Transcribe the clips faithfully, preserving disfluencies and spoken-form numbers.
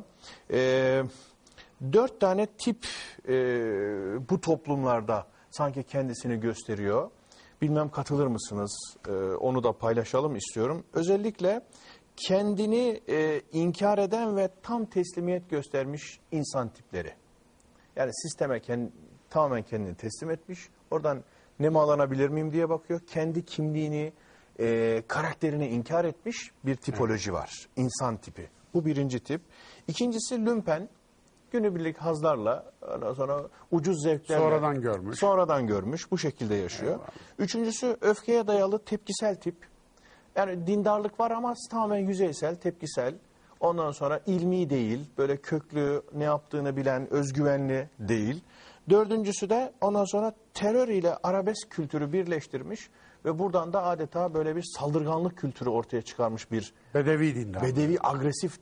Ee, dört tane tip e, bu toplumlarda sanki kendisini gösteriyor. Bilmem katılır mısınız? Ee, onu da paylaşalım istiyorum. Özellikle kendini e, inkar eden ve tam teslimiyet göstermiş insan tipleri. Yani sisteme kend, tamamen kendini teslim etmiş. Oradan nemalanabilir miyim diye bakıyor. Kendi kimliğini, e, karakterini inkar etmiş bir tipoloji var. İnsan tipi. Bu birinci tip. İkincisi lümpen. Günübirlik hazlarla, ondan sonra ucuz zevklerle. Sonradan görmüş. Sonradan görmüş. Bu şekilde yaşıyor. Eyvallah. Üçüncüsü öfkeye dayalı tepkisel tip. Yani dindarlık var ama tamamen yüzeysel, tepkisel. Ondan sonra ilmi değil, böyle köklü, ne yaptığını bilen, özgüvenli değil. Dördüncüsü de ondan sonra terör ile arabesk kültürü birleştirmiş ve buradan da adeta böyle bir saldırganlık kültürü ortaya çıkarmış bir Bedevi dindar. bedevi agresif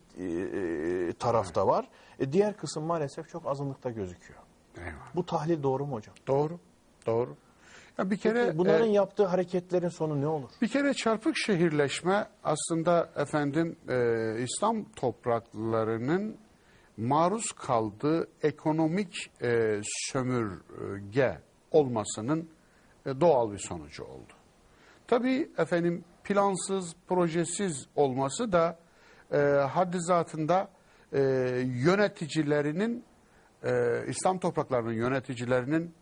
e, tarafta var. E, diğer kısım maalesef çok azınlıkta gözüküyor. Eyvallah. Bu tahlil doğru mu hocam? Doğru. Doğru. Ya bir kere Peki, bunların e, yaptığı hareketlerin sonu ne olur? Bir kere çarpık şehirleşme aslında efendim e, İslam topraklarının maruz kaldığı ekonomik e, sömürge olmasının e, doğal bir sonucu oldu. Tabii efendim plansız, projesiz olması da e, haddi zatında e, yöneticilerinin, e, İslam topraklarının yöneticilerinin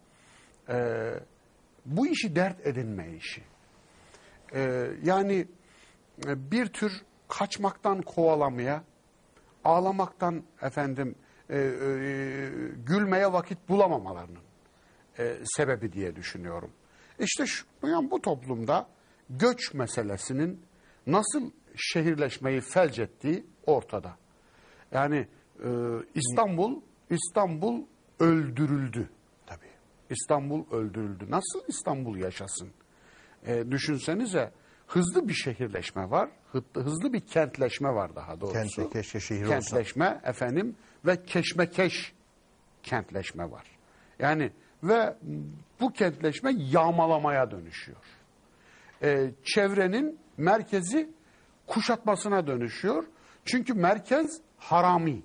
e, bu işi dert edinme işi. Ee, yani bir tür kaçmaktan kovalamaya, ağlamaktan efendim e, e, gülmeye vakit bulamamalarının e, sebebi diye düşünüyorum. İşte şu, yani bu toplumda göç meselesinin nasıl şehirleşmeyi felç ettiği ortada. Yani e, İstanbul, İstanbul öldürüldü. İstanbul öldürüldü. Nasıl İstanbul yaşasın? E, düşünsenize hızlı bir şehirleşme var. Hızlı bir kentleşme var daha doğrusu. Kentleşme, keşke şehir kentleşme olsa. efendim ve keşmekeş kentleşme var. Yani ve bu kentleşme yağmalamaya dönüşüyor. E, çevrenin merkezi kuşatmasına dönüşüyor. Çünkü merkez harami.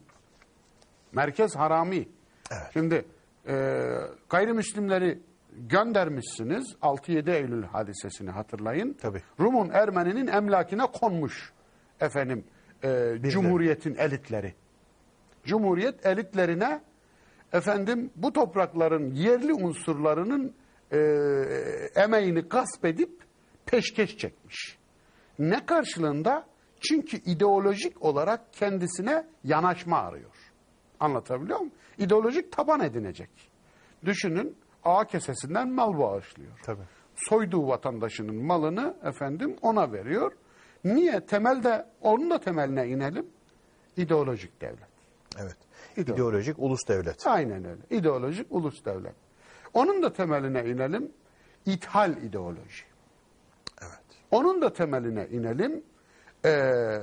Merkez harami. Evet. Şimdi Ee, gayrimüslimleri göndermişsiniz. altı yedi Eylül hadisesini hatırlayın. Tabii. Rum'un, Ermeni'nin emlakine konmuş efendim e, Cumhuriyet'in elitleri. Cumhuriyet elitlerine efendim bu toprakların yerli unsurlarının e, emeğini gasp edip peşkeş çekmiş. Ne karşılığında? Çünkü ideolojik olarak kendisine yanaşma arıyor. Anlatabiliyor muyum? İdeolojik taban edinecek. Düşünün, ağa kesesinden mal bağışlıyor. Tabii. Soyduğu vatandaşının malını efendim ona veriyor. Niye? Temelde, onun da temeline inelim. İdeolojik devlet. Evet. İdeolojik, İdeolojik ulus devlet. Aynen öyle. İdeolojik ulus devlet. Onun da temeline inelim. İthal ideoloji. Evet. Onun da temeline inelim. Ee,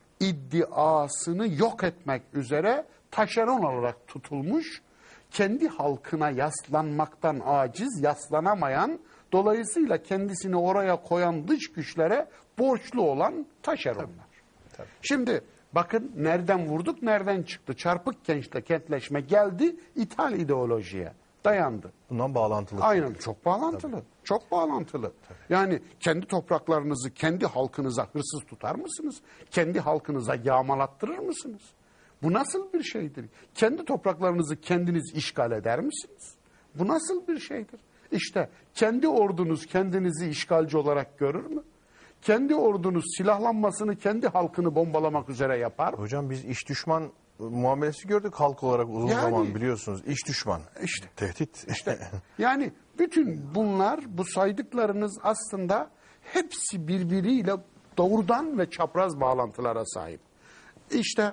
iddiasını yok etmek üzere taşeron olarak tutulmuş, kendi halkına yaslanmaktan aciz, yaslanamayan, dolayısıyla kendisini oraya koyan dış güçlere borçlu olan taşeronlar. Tabii, tabii. Şimdi bakın nereden vurduk, nereden çıktı? Çarpık gençle kentleşme geldi, ithal ideolojiye dayandı. Bundan bağlantılı. Aynen, çok bağlantılı. Tabii. Çok bağlantılı. Tabii. Yani kendi topraklarınızı, kendi halkınıza hırsız tutar mısınız? Kendi halkınıza yağmalattırır mısınız? Bu nasıl bir şeydir? Kendi topraklarınızı kendiniz işgal eder misiniz? Bu nasıl bir şeydir? İşte kendi ordunuz kendinizi işgalci olarak görür mü? Kendi ordunuz silahlanmasını, kendi halkını bombalamak üzere yapar mı? Hocam biz iş düşman muamelesi gördük halk olarak uzun Yani, zaman biliyorsunuz. İş düşman. İşte. Tehdit. İşte. Yani bütün bunlar, bu saydıklarınız aslında hepsi birbiriyle doğrudan ve çapraz bağlantılara sahip. İşte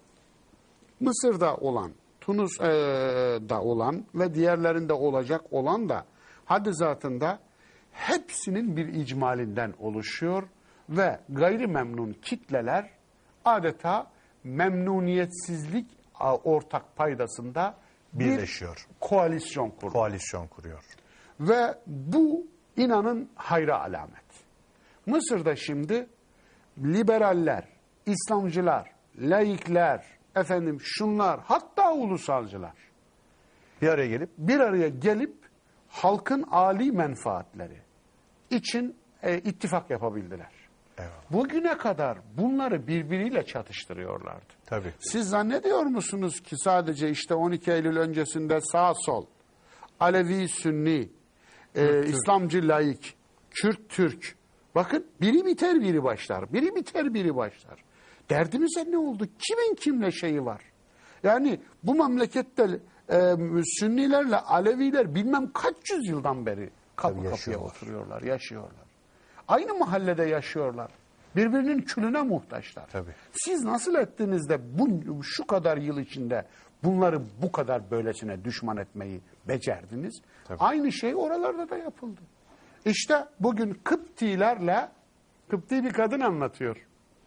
Mısır'da olan, Tunus'da olan ve diğerlerinde olacak olan da haddi zatında hepsinin bir icmalinden oluşuyor ve gayrimemnun kitleler adeta memnuniyetsizlik ortak paydasında birleşiyor. Bir koalisyon kuruyor. Koalisyon kuruyor. Ve bu inanın hayra alamet. Mısır'da şimdi liberaller, İslamcılar, laikler, efendim şunlar, hatta ulusalcılar Bir araya gelip bir araya gelip halkın âli menfaatleri için e, ittifak yapabildiler. Eyvallah. Bugüne kadar bunları birbiriyle çatıştırıyorlardı. Tabii. Siz zannediyor musunuz ki sadece işte on iki Eylül öncesinde sağ sol, Alevi Sünni, e, İslamcı laik, Kürt Türk, bakın biri biter biri başlar, biri biter biri başlar. Derdimize ne oldu? Kimin kimle şeyi var? Yani bu memlekette e, Sünnilerle Aleviler bilmem kaç yüzyıldan beri kapı Tabii kapıya yaşıyorlar. oturuyorlar, yaşıyorlar. Aynı mahallede yaşıyorlar. Birbirinin külüne muhtaçlar. Tabii. Siz nasıl ettiniz de bu, şu kadar yıl içinde bunları bu kadar böylesine düşman etmeyi becerdiniz? Tabii. Aynı şey oralarda da yapıldı. İşte bugün Kıptilerle, Kıpti bir kadın anlatıyor.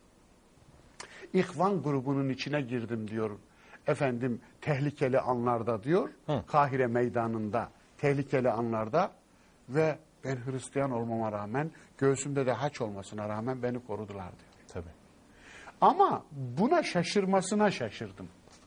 İhvan grubunun içine girdim diyor. Efendim tehlikeli anlarda diyor. Hı. Kahire meydanında tehlikeli anlarda ve ben Hristiyan olmama rağmen, göğsümde de haç olmasına rağmen beni korudular diyor. tabii. Ama buna şaşırmasına şaşırdım.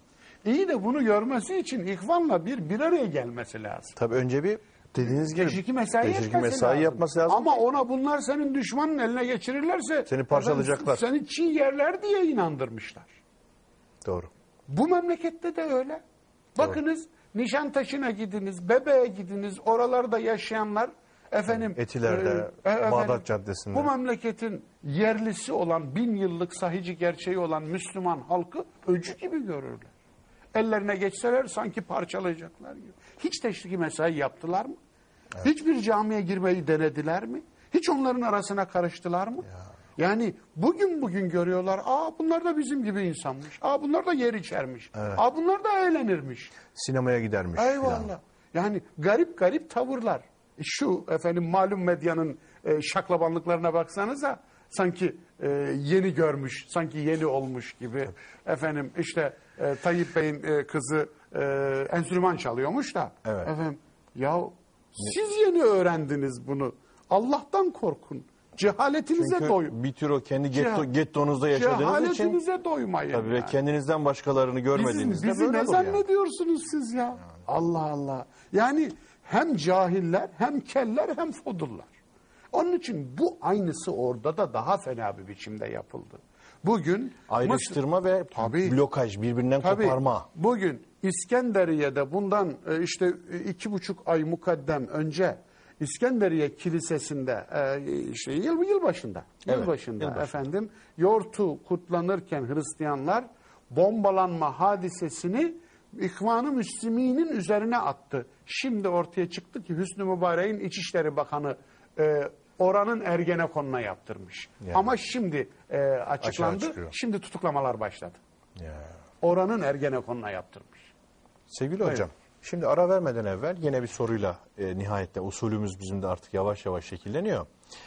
İyi de bunu görmesi için ihvanla bir bir araya gelmesi lazım. Tabii önce bir dediğiniz gibi Teşviki mesai, teşviki etmesi mesai lazım. yapması lazım. Ama ona bunlar senin düşmanın eline geçirirlerse Seni parçalayacaklar. efendim, seni çiğ yerler diye inandırmışlar. Doğru. Bu memlekette de öyle. Bakınız Nişantaşı'na gidiniz, Bebe'ye gidiniz, oralarda yaşayanlar efendim Etiler'de, e, e, efendim, Bağdat Caddesi'nde. bu memleketin yerlisi olan, bin yıllık sahici gerçeği olan Müslüman halkı öcü gibi görürler. Ellerine geçseler sanki parçalayacaklar gibi. Hiç teşviki mesai yaptılar mı? Evet. Hiçbir camiye girmeyi denediler mi? Hiç onların arasına karıştılar mı? Ya. Yani bugün bugün görüyorlar. Aa bunlar da bizim gibi insanmış. Aa bunlar da yer içermiş. Evet. Aa bunlar da eğlenirmiş. Sinemaya gidermiş. Eyvallah. Falan. Yani garip garip tavırlar. E Şu efendim malum medyanın e, şaklabanlıklarına baksanıza sanki e, yeni görmüş, sanki yeni olmuş gibi. Efendim işte e, Tayyip Bey'in e, kızı e, enstrüman çalıyormuş da. Evet. Efendim ya siz yeni öğrendiniz bunu. Allah'tan korkun. Cehaletinize Çünkü doyun. bir tür o kendi getto, Ceha- gettonuzda yaşadığınız için Cehaletinize doymayın. tabii ve yani. kendinizden başkalarını görmediğinizde Bizi, bizi böyle ne olur yani. zannediyorsunuz siz ya? Allah Allah. Yani hem cahiller, hem keller, hem fodurlar. Onun için bu aynısı orada da daha fena bir biçimde yapıldı. Bugün Ayrıştırma Mısır, ve Tabii. blokaj, birbirinden tabii, koparma. bugün İskenderiye'de bundan e, işte e, iki buçuk ay mukaddem önce İskenderiye Kilisesi'nde e, işte yıl yılbaşında, Evet, yılbaşında yılbaşı. efendim yortu kutlanırken Hristiyanlar bombalanma hadisesini İhvan-ı Müslümin'in üzerine attı. Şimdi ortaya çıktı ki Hüsnü Mübarek'in İçişleri Bakanı e, oranın Ergenekon'una yaptırmış. Yani. Ama şimdi e, açıklandı. çıkıyor. Şimdi tutuklamalar başladı. Ya. Oranın Ergenekon'una yaptırmış. Sevgili hocam, şimdi ara vermeden evvel yine bir soruyla e, nihayette usulümüz bizim de artık yavaş yavaş şekilleniyor.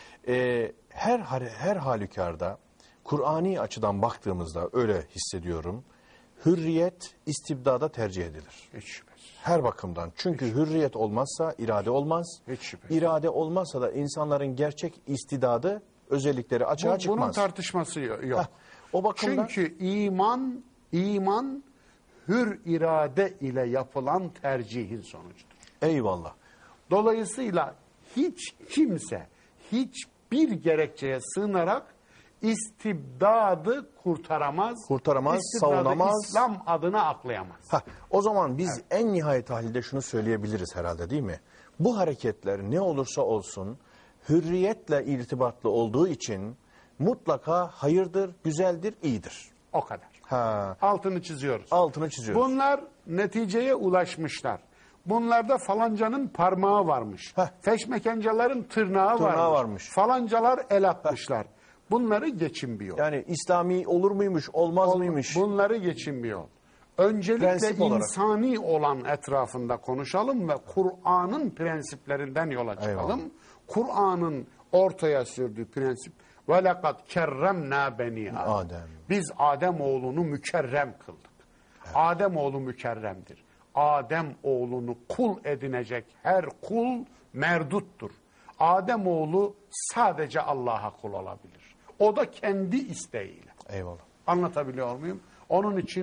E, her her halükarda Kur'ani açıdan baktığımızda öyle hissediyorum. Hürriyet istibdada tercih edilir. Hiç şüphesiz. Her bakımdan. Çünkü hürriyet olmazsa irade olmaz. Hiç şüphesiz. İrade olmazsa da insanların gerçek istidadı, özellikleri açığa Bu, çıkmaz. bunun tartışması yok. Heh, o bakımdan Çünkü iman, iman hür irade ile yapılan tercihin sonucudur. eyvallah. Dolayısıyla hiç kimse hiçbir gerekçeye sığınarak istibdadı kurtaramaz. Kurtaramaz, istibdadı savunamaz. İslam adına aklayamaz. Heh, o zaman biz en nihayet halde şunu söyleyebiliriz herhalde değil mi? Bu hareketler ne olursa olsun hürriyetle irtibatlı olduğu için mutlaka hayırdır, güzeldir, iyidir. O kadar. Ha, Altını çiziyoruz. altını çiziyoruz. Bunlar neticeye ulaşmışlar. Bunlarda falancanın parmağı varmış. Heh. Feşmekencaların tırnağı, Tırnağı varmış. varmış. Falancalar el atmışlar. Bunları geçin bir yol. Yani İslami olur muymuş, olmaz mıymış? Bunları geçin bir yol. Öncelikle Prensip olarak. insani olan etrafında konuşalım ve Kur'an'ın prensiplerinden yola çıkalım. Eyvallah. Kur'an'ın ortaya sürdüğü prensip ve lekad kerremna beni Adem. Adem. Biz Adem oğlunu mükerrem kıldık. Evet. Adem oğlu mükerremdir. Adem oğlunu kul edinecek her kul merduttur. Adem oğlu sadece Allah'a kul olabilir. O da kendi isteğiyle. Eyvallah. Anlatabiliyor muyum? Onun için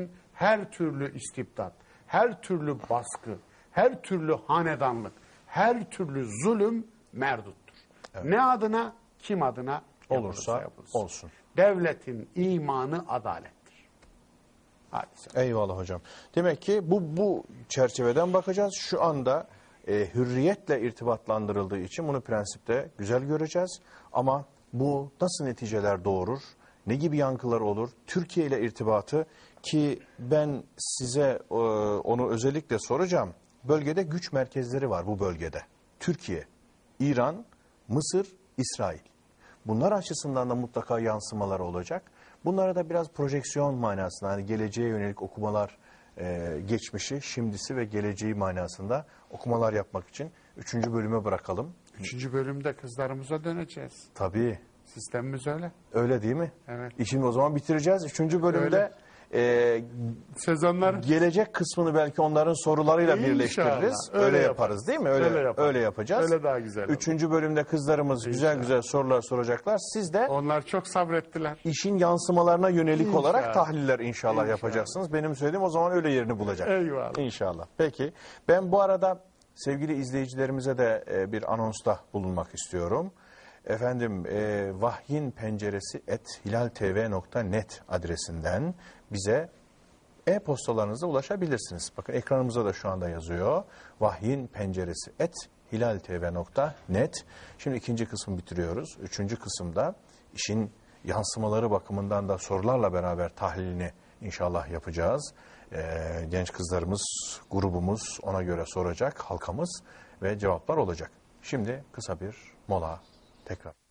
her türlü istibdat, her türlü baskı, her türlü hanedanlık, her türlü zulüm merduttur. Evet. Ne adına, kim adına olursa yapılsın. olsun. Devletin imanı adalettir. Hadi sen. Eyvallah hocam. Demek ki bu bu çerçeveden bakacağız. Şu anda e, hürriyetle irtibatlandırıldığı için bunu prensipte güzel göreceğiz. Ama bu nasıl neticeler doğurur? Ne gibi yankılar olur? Türkiye ile irtibatı, ki ben size e, onu özellikle soracağım. Bölgede güç merkezleri var bu bölgede. Türkiye, İran, Mısır, İsrail. Bunlar açısından da mutlaka yansımalar olacak. Bunlara da biraz projeksiyon manasında, hani geleceğe yönelik okumalar, e, geçmişi, şimdisi ve geleceği manasında okumalar yapmak için üçüncü bölüme bırakalım. Üçüncü bölümde kızlarımıza döneceğiz. Tabii. Sistemimiz öyle. Öyle değil mi? Evet. İşini o zaman bitireceğiz. Üçüncü bölümde e, sezonlar gelecek kısmını belki onların sorularıyla İnşallah. birleştiririz. Öyle, Öyle yaparız değil mi? Öyle Öyle öyle, yaparız. yapacağız. Öyle daha güzel olur. Üçüncü bölümde kızlarımız güzel İnşallah. güzel sorular soracaklar. Siz de onlar çok sabrettiler. işin yansımalarına yönelik İnşallah. olarak tahliller inşallah, İnşallah. yapacaksınız. Benim söylediğim o zaman öyle yerini bulacak. Eyvallah. İnşallah. Peki. Ben bu arada sevgili izleyicilerimize de e, bir anonsta bulunmak istiyorum. Efendim e, vahyin penceresi et hilaltv nokta net adresinden bize e-postalarınızla ulaşabilirsiniz. Bakın ekranımıza da şu anda yazıyor. Vahyin penceresi et hilaltv nokta net. Şimdi ikinci kısmı bitiriyoruz. Üçüncü kısımda işin yansımaları bakımından da sorularla beraber tahlilini inşallah yapacağız. Ee, genç kızlarımız, grubumuz ona göre soracak, halkamız ve cevaplar olacak. Şimdi kısa bir mola, tekrar.